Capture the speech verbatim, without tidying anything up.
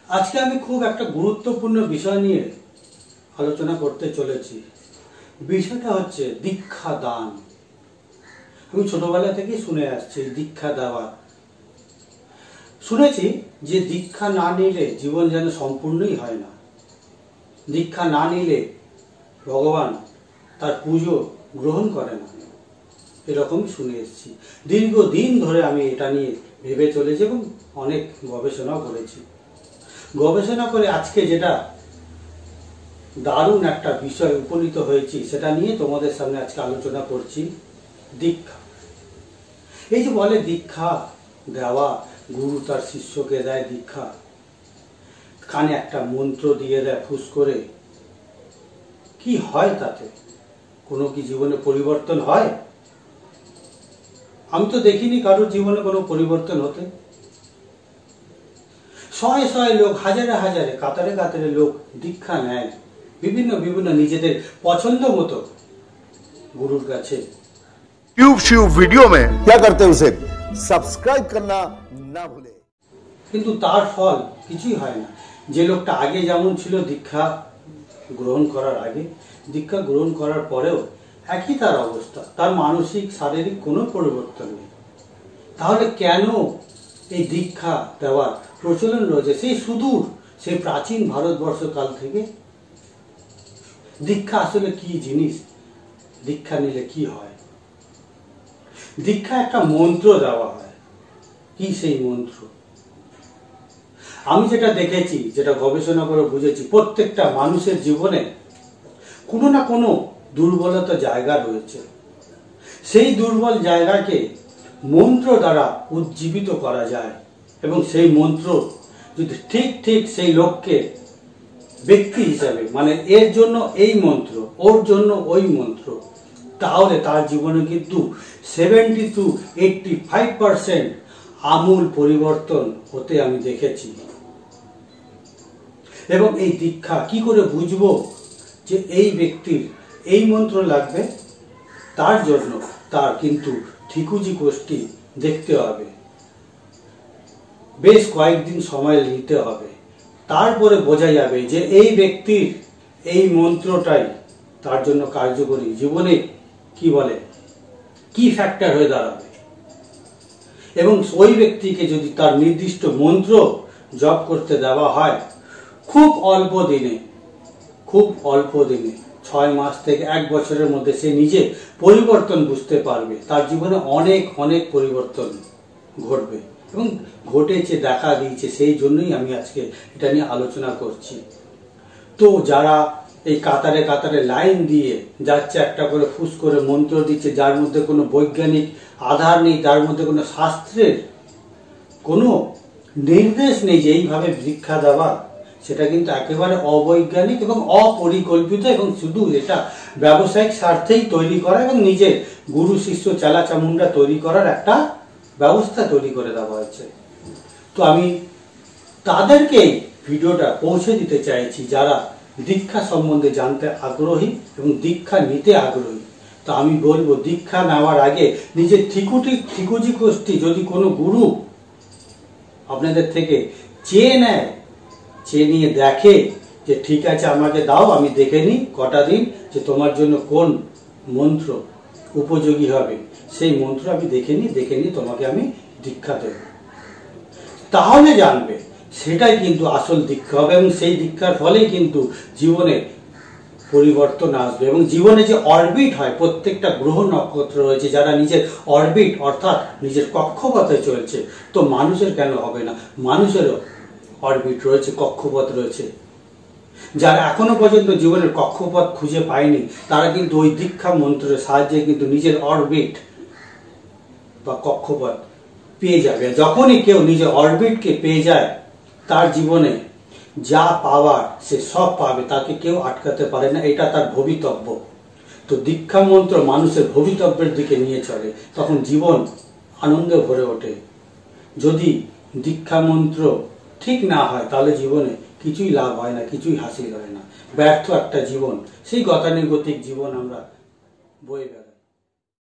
আজকে আমি খুব একটা গুরুত্বপূর্ণ বিষয় নিয়ে আলোচনা করতে চলেছি। বিষয়টা হচ্ছে দীক্ষা দান। আমি ছোটবেলা থেকে শুনে আসছি দীক্ষা দেওয়া। শুনেছি যে দীক্ষা না নিলে জীবন যেন সম্পূর্ণই হয় না, দীক্ষা না নিলে ভগবান তার পুজো গ্রহণ করে না, এরকম শুনে এসেছি। দীর্ঘদিন ধরে আমি এটা নিয়ে ভেবে চলেছি এবং অনেক গবেষণাও করেছি। গবেষণা করে আজকে যেটা দারুণ একটা বিষয় উপনীত হয়েছি সেটা নিয়ে তোমাদের সামনে আজকে আলোচনা করছি। দীক্ষা, এই যে বলে দীক্ষা দেওয়া, গুরু তার শিষ্যকে দেয় দীক্ষা, কানে একটা মন্ত্র দিয়ে দেয় ফুস করে, কি হয় তাতে? কোনো কি জীবনে পরিবর্তন হয়? আমি তো দেখিনি কারোর জীবনে কোনো পরিবর্তন হতে। শয়ে শয়ে লোক, হাজারে হাজারে, কাতারে কাতারে লোক দীক্ষা নেয় বিভিন্ন বিভিন্ন নিজেদের পছন্দ মতো গুরুর কাছে। ट्यूब श्यूब वीडियो में क्या करते हैं उसे सब्सक्राइब करना ना भूले। কিন্তু তার ফল কিছুই হয় না। যে লোকটা আগে যেমন ছিল দীক্ষা গ্রহণ করার আগে, দীক্ষা গ্রহণ করার পরেও একই তার অবস্থা, তার মানসিক শারীরিক কোনো পরিবর্তন নেই। তাহলে কেন এই দীক্ষা দেওয়ার প্রচলন রয়েছে সেই সুদূর, সেই প্রাচীন ভারতবর্ষ কাল থেকে? দীক্ষা আসলে কি জিনিস? দীক্ষা নিলে কি হয়? দীক্ষা একটা মন্ত্র দেওয়া হয়। কি সেই মন্ত্র? আমি যেটা দেখেছি, যেটা গবেষণা করে বুঝেছি, প্রত্যেকটা মানুষের জীবনে কোনো না কোনো দুর্বলতা জায়গা রয়েছে। সেই দুর্বল জায়গাকে মন্ত্র দ্বারা উজ্জীবিত করা যায় এবং সেই মন্ত্র যদি ঠিক ঠিক সেই লোককে ব্যক্তি হিসাবে, মানে এর জন্য এই মন্ত্র, ওর জন্য ওই মন্ত্র, তাহলে তার জীবনে কিন্তু seventy to eighty five percent আমূল পরিবর্তন হতে আমি দেখেছি। এবং এই দীক্ষা কি করে বুঝবো যে এই ব্যক্তির এই মন্ত্র লাগবে? তার জন্য তার কিন্তু ঠিকুজি গোষ্ঠী দেখতে হবে, বেশ কয়েকদিন সময় নিতে হবে। তারপরে বোঝা যাবে যে এই ব্যক্তির এই মন্ত্রটাই তার জন্য কার্যকরী, জীবনে কি বলে কি ফ্যাক্টর হয়ে দাঁড়াবে। এবং ওই ব্যক্তিকে যদি তার নির্দিষ্ট মন্ত্র জপ করতে দেওয়া হয়, খুব অল্প দিনে, খুব অল্প দিনে, ছয় মাস থেকে এক বছরের মধ্যে সে নিজে পরিবর্তন বুঝতে পারবে। তার জীবনে অনেক অনেক পরিবর্তন ঘটবে এবং ঘটেছে, দেখা দিয়েছে। সেই জন্যই আমি আজকে এটা নিয়ে আলোচনা করছি। তো যারা এই কাতারে কাতারে লাইন দিয়ে যাচ্ছে, একটা করে ফুস করে মন্ত্র দিচ্ছে, যার মধ্যে কোনো বৈজ্ঞানিক আধার নেই, তার মধ্যে কোনো শাস্ত্রের কোনো নির্দেশ নেই যে এইভাবে দীক্ষা দেওয়া, সেটা কিন্তু একেবারে অবৈজ্ঞানিক এবং অপরিকল্পিত এবং শুধু এটা ব্যবসায়িক স্বার্থেই তৈরি করা এবং নিজের গুরু শিষ্য চেলা চামুন্ডা তৈরি করার একটা ব্যবস্থা তৈরি করে দেওয়া হয়েছে। তো আমি তাদেরকে ভিডিওটা পৌঁছে দিতে চাইছি যারা দীক্ষা সম্বন্ধে জানতে আগ্রহী এবং দীক্ষা নিতে আগ্রহী। তো আমি বলবো, দীক্ষা নেওয়ার আগে নিজের ঠিকুটি ঠিকুজি গোষ্ঠী যদি কোনো গুরু আপনাদের থেকে চেয়ে নেয়, চেয়ে নিয়ে দেখে যে ঠিক আছে আমাকে দাও, আমি দেখে নিই কটা দিন যে তোমার জন্য কোন মন্ত্র উপযোগী হবে, সেই মন্ত্র আমি দেখে নিই, দেখে নিই তোমাকে আমি দীক্ষা দেব, তাহলে জানবে সেটাই কিন্তু আসল দীক্ষা হবে। এবং সেই দীক্ষার ফলেই কিন্তু জীবনে পরিবর্তন আসবে। এবং জীবনে যে অরবিট হয়, প্রত্যেকটা গ্রহ নক্ষত্র রয়েছে, যারা নিজের অরবিট অর্থাৎ নিজের কক্ষপথে চলছে, তো মানুষের কেন হবে না? মানুষেরও অরবিট রয়েছে, কক্ষপথ রয়েছে। যারা এখনো পর্যন্ত জীবনের কক্ষপথ খুঁজে পায়নি, তারা কিন্তু ওই দীক্ষা মন্ত্রের সাহায্যে কিন্তু নিজের অরবিট বা কক্ষপথ পেয়ে যাবে। যখনই কেউ নিজের অরবিটকে পেয়ে যায়, তার জীবনে যা পাওয়ার সে সব পাবে, তাকে কেউ আটকাতে পারে না, এটা তার ভবিতব্য। তো দীক্ষা মন্ত্র মানুষের ভবিতব্যের দিকে নিয়ে চলে, তখন জীবন আনন্দে ভরে ওঠে। যদি দীক্ষা মন্ত্র ঠিক না হয়, তাহলে জীবনে কিছুই লাভ হয় না, কিছুই হাসিল হয় না, ব্যর্থ একটা জীবন, সেই গতানুগতিক জীবন আমরা বয়ে বেড়াই।